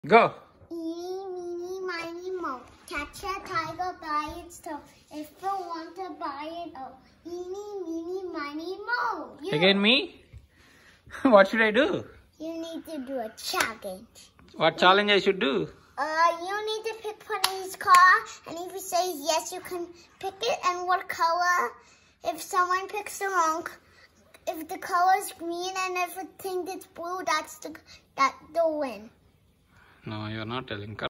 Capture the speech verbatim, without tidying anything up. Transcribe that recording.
Go. Eeny, meeny, miny, moe. Catch a tiger by its toe. If you want to buy it, oh. Eeny, meeny, miny, moe. You. Again me? What should I do? You need to do a challenge. What challenge I should do? Uh, you need to pick one of these cars, and if you say yes, you can pick it. And what color? If someone picks the wrong, if the color is green and if it thinks it's blue, that's the that the win. No, you're not telling.